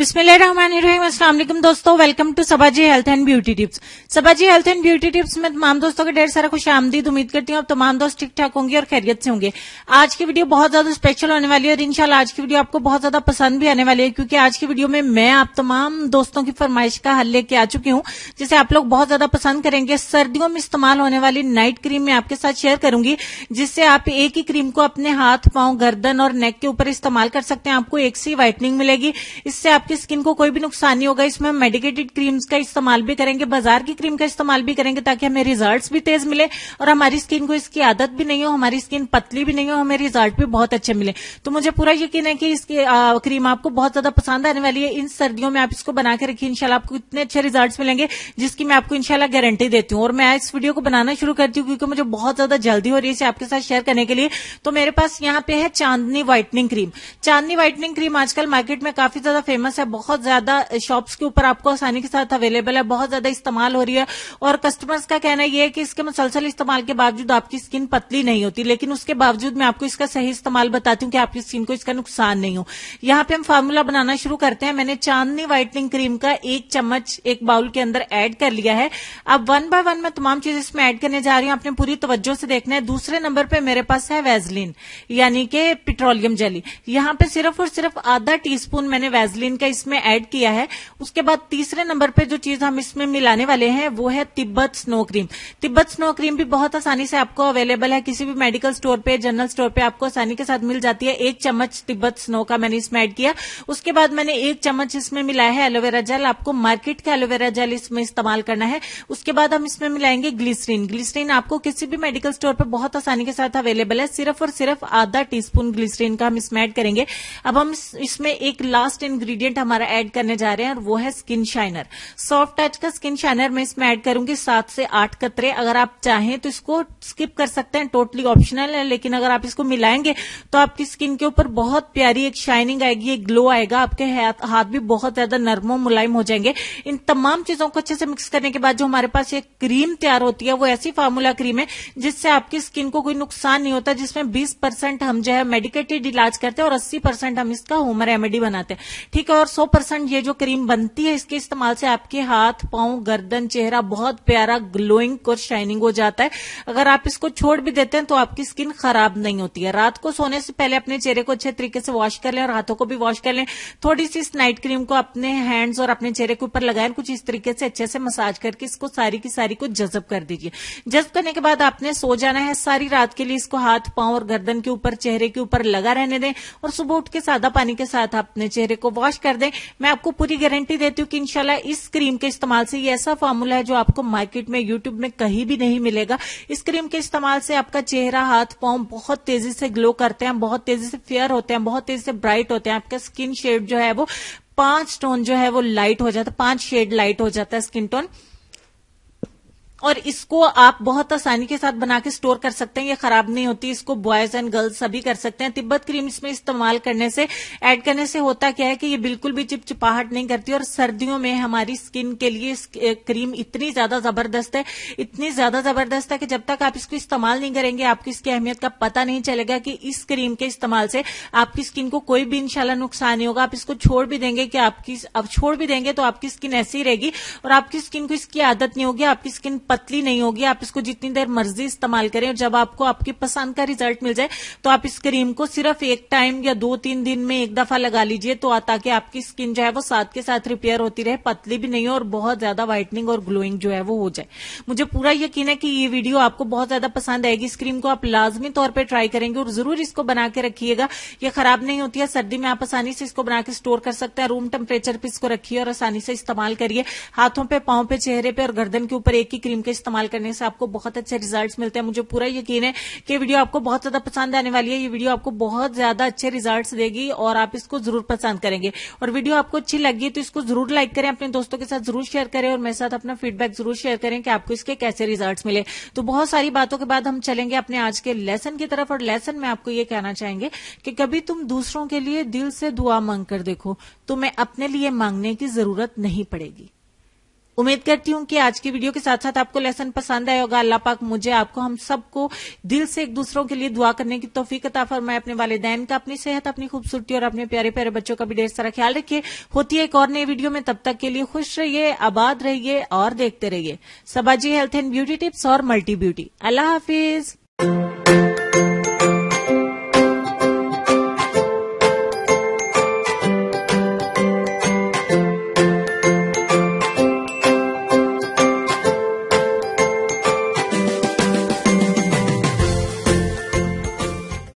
बिस्मिल्लाहिर्रहमानिर्रहीम। अस्सलाम वालेकुम दोस्तों, welcome to Sabaji health and beauty tips. Sabaji health and beauty tips में तमाम दोस्तों का ढेर सारा खुश आमदीद। उम्मीद करती हूँ अब तमाम दोस्त ठीक ठाक होंगे और खैरियत से होंगे। आज की वीडियो बहुत ज्यादा स्पेशल होने वाली है और इंशाल्लाह आज की वीडियो आपको बहुत ज्यादा पसंद भी आने वाली है, क्योंकि आज की वीडियो में मैं आप तमाम दोस्तों की फरमाइश का हल लेके आ चुकी हूँ, जिसे आप लोग बहुत ज्यादा पसंद करेंगे। सर्दियों में इस्तेमाल होने वाली नाइट क्रीम मैं आपके साथ शेयर करूंगी, जिससे आप एक ही क्रीम को अपने हाथ, पांव, गर्दन और नेक के ऊपर इस्तेमाल कर सकते हैं। आपको एक सी व्हाइटनिंग मिलेगी, इससे आपकी स्किन को कोई भी नुकसान नहीं होगा। इसमें हम मेडिकेटेड क्रीम्स का इस्तेमाल भी करेंगे, बाजार की क्रीम का इस्तेमाल भी करेंगे, ताकि हमें रिजल्ट्स भी तेज मिले और हमारी स्किन को इसकी आदत भी नहीं हो, हमारी स्किन पतली भी नहीं हो, हमें रिजल्ट भी बहुत अच्छे मिले। तो मुझे पूरा यकीन है कि इसकी क्रीम आपको बहुत ज्यादा पसंद आने वाली है। इन सर्दियों में आप इसको बना के रखिए, इंशाल्लाह आपको इतने अच्छे रिजल्ट्स मिलेंगे जिसकी मैं आपको इंशाल्लाह गारंटी देती हूँ। और मैं इस वीडियो को बनाना शुरू करती हूँ क्योंकि मुझे बहुत ज्यादा जल्दी हो रही है इसे आपके साथ शेयर करने के लिए। तो मेरे पास यहाँ पे है Chandni whitening cream. Chandni whitening cream आजकल मार्केट में काफी ज्यादा फेमस है, बहुत ज्यादा शॉप्स के ऊपर आपको आसानी के साथ अवेलेबल है, बहुत ज्यादा इस्तेमाल हो रही है। और कस्टमर्स का कहना यह है कि इसके मुसलसल इस्तेमाल के बावजूद आपकी स्किन पतली नहीं होती, लेकिन उसके बावजूद मैं आपको इसका सही इस्तेमाल बताती हूँ कि आपकी स्किन को इसका नुकसान नहीं हो। यहाँ पे हम फार्मूला बनाना शुरू करते हैं। मैंने चांदनी व्हाइटनिंग क्रीम का 1 चम्मच एक बाउल के अंदर ऐड कर लिया है। अब 1 बाय 1 मैं तमाम चीज इसमें ऐड करने जा रही हूँ, आपने पूरी तवज्जो से देखना है। दूसरे नंबर पे मेरे पास है वैसलीन, यानी कि पेट्रोलियम जेली। यहाँ पे सिर्फ और सिर्फ आधा टीस्पून मैंने वैसलीन का इसमें ऐड किया है। उसके बाद तीसरे नंबर पे जो चीज हम इसमें मिलाने वाले हैं वो है Tibet snow cream. Tibet snow cream भी बहुत आसानी से आपको अवेलेबल है, किसी भी मेडिकल स्टोर पे, जनरल स्टोर पे आपको आसानी के साथ मिल जाती है। 1 चम्मच तिब्बत स्नो का मैंने इसमें ऐड किया। उसके बाद मैंने 1 चम्मच इसमें मिलाया है एलोवेरा जेल। आपको मार्केट का एलोवेरा जेल इसमें इस्तेमाल करना है। उसके बाद हम इसमें मिलाएंगे ग्लिसरीन। ग्लिसरीन आपको किसी भी मेडिकल स्टोर पर बहुत आसानी के साथ अवेलेबल है। सिर्फ और सिर्फ आधा टीस्पून ग्लिसरीन का हम इसमें ऐड करेंगे। अब हम इसमें एक लास्ट इंग्रेडिएंट हमारा ऐड करने जा रहे हैं और वो है स्किन शाइनर। सॉफ्ट टच का स्किन शाइनर मैं इसमें ऐड करूंगी 7 से 8 कतरे। अगर आप चाहें तो इसको स्किप कर सकते हैं, टोटली ऑप्शनल है, लेकिन अगर आप इसको मिलाएंगे तो आपकी स्किन के ऊपर बहुत प्यारी एक शाइनिंग आएगी, एक ग्लो आएगा। आपके हाथ भी बहुत ज्यादा नरम मुलायम हो जाएंगे। इन तमाम चीजों को अच्छे से मिक्स करने के बाद जो हमारे पास एक क्रीम तैयार होती है वो ऐसी फार्मूला क्रीम है जिससे आपकी स्किन को कोई नुकसान नहीं होता, जिसमें 20% हम जो है मेडिकेटेड इलाज करते हैं और 80% हम इसका होम रेमेडी बनाते हैं, ठीक है। और 100% ये जो क्रीम बनती है इसके इस्तेमाल से आपके हाथ, पांव, गर्दन, चेहरा बहुत प्यारा ग्लोइंग और शाइनिंग हो जाता है। अगर आप इसको छोड़ भी देते हैं तो आपकी स्किन खराब नहीं होती है। रात को सोने से पहले अपने चेहरे को अच्छे तरीके से वॉश कर लें और हाथों को भी वॉश कर लें। थोड़ी सी इस नाइट क्रीम को अपने हैंड्स और अपने चेहरे के ऊपर लगाएं, कुछ इस तरीके से अच्छे से मसाज करके इसको सारी की सारी को जज़ब कर दीजिए। जज़ब करने के बाद आपने सो जाना है। सारी रात के लिए इसको हाथ, पांव और गर्दन के ऊपर, चेहरे के ऊपर लगा रहने दें और सुबह उठ के सादा पानी के साथ अपने चेहरे को वॉश कर दें। मैं आपको पूरी गारंटी देती हूँ कि इंशाल्लाह इस क्रीम के इस्तेमाल से ये ऐसा फार्मूला है जो आपको मार्केट में, यूट्यूब में कहीं भी नहीं मिलेगा। इस क्रीम के इस्तेमाल से आपका चेहरा, हाथ, पांव बहुत तेजी से ग्लो करते हैं, बहुत तेजी से फेयर होते हैं, बहुत तेजी से ब्राइट होते हैं। आपका स्किन शेड जो है वो 5 टोन जो है वो लाइट हो जाता है, 5 शेड लाइट हो जाता है स्किन टोन। और इसको आप बहुत आसानी के साथ बना के स्टोर कर सकते हैं, ये खराब नहीं होती। इसको बॉयज एंड गर्ल्स सभी कर सकते हैं। तिब्बत क्रीम इसमें इस्तेमाल करने से, ऐड करने से होता क्या है कि ये बिल्कुल भी चिपचिपाहट नहीं करती। और सर्दियों में हमारी स्किन के लिए क्रीम इतनी ज्यादा जबरदस्त है, इतनी ज्यादा जबरदस्त है कि जब तक आप इसको इस्तेमाल नहीं करेंगे आपको इसकी अहमियत का पता नहीं चलेगा कि इस क्रीम के इस्तेमाल से आपकी स्किन को कोई भी इंशाल्लाह नुकसान नहीं होगा। आप इसको छोड़ भी देंगे कि अब छोड़ भी देंगे तो आपकी स्किन ऐसी ही रहेगी और आपकी स्किन को इसकी आदत नहीं होगी, आपकी स्किन पतली नहीं होगी। आप इसको जितनी देर मर्जी इस्तेमाल करें और जब आपको आपकी पसंद का रिजल्ट मिल जाए तो आप इस क्रीम को सिर्फ एक टाइम या 2-3 दिन में एक दफा लगा लीजिए, तो ताकि आपकी स्किन जो है वो साथ के साथ रिपेयर होती रहे, पतली भी नहीं हो और बहुत ज्यादा व्हाइटनिंग और ग्लोइंग जो है वो हो जाए। मुझे पूरा यकीन है कि ये वीडियो आपको बहुत ज्यादा पसंद आएगी। इस क्रीम को आप लाजमी तौर पर ट्राई करेंगे और जरूर इसको बना के रखिएगा, ये खराब नहीं होती है। सर्दी में आप आसानी से इसको बना के स्टोर कर सकते हैं। रूम टेम्परेचर पे इसको रखिए और आसानी से इस्तेमाल करिए। हाथों पे, पांव पे, चेहरे पे और गर्दन के ऊपर एक ही क्रीम का इस्तेमाल करने से आपको बहुत अच्छे रिजल्ट्स मिलते हैं। मुझे पूरा यकीन है कि वीडियो आपको बहुत ज्यादा पसंद आने वाली है। ये वीडियो आपको बहुत ज्यादा अच्छे रिजल्ट्स देगी और आप इसको जरूर पसंद करेंगे। और वीडियो आपको अच्छी लगी तो इसको जरूर लाइक करें, अपने दोस्तों के साथ जरूर शेयर करें और मेरे साथ अपना फीडबैक जरूर शेयर करें कि आपको इसके कैसे रिजल्ट्स मिले। तो बहुत सारी बातों के बाद हम चलेंगे अपने आज के लेसन की तरफ। और लेसन में आपको ये कहना चाहेंगे कि कभी तुम दूसरों के लिए दिल से दुआ मांग कर देखो, तुम्हें अपने लिए मांगने की जरूरत नहीं पड़ेगी। उम्मीद करती हूँ कि आज की वीडियो के साथ साथ आपको लेसन पसंद आया होगा। अल्लाह पाक मुझे, आपको, हम सबको दिल से एक दूसरों के लिए दुआ करने की तौफीक अता फरमाए। अपने वालिदैन का, अपनी सेहत, अपनी खूबसूरती और अपने प्यारे प्यारे बच्चों का भी ढेर सारा ख्याल रखिए। होती है एक और नई वीडियो में, तब तक के लिए खुश रहिए, आबाद रहिए और देखते रहिए सबाजी हेल्थ एंड ब्यूटी टिप्स और मल्टी ब्यूटी। अल्लाह हाफिज।